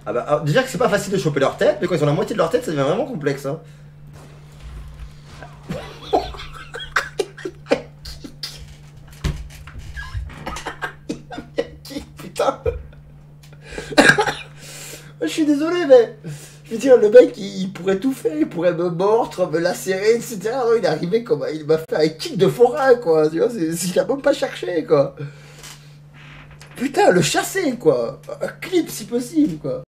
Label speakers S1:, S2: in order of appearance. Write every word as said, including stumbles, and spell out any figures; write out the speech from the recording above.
S1: Ah bah, alors, déjà que c'est pas facile de choper leur tête, mais quand ils ont la moitié de leur tête, ça devient vraiment complexe. Hein. Putain. Je suis désolé, mais je veux dire, le mec, il, il pourrait tout faire, il pourrait me mordre, me lacérer, et cetera. Non, il est arrivé comme il m'a fait un kick de forain, quoi. Tu vois, c'est, c'est- il a même pas cherché, quoi. Putain, le chasser, quoi. Un clip si possible, quoi.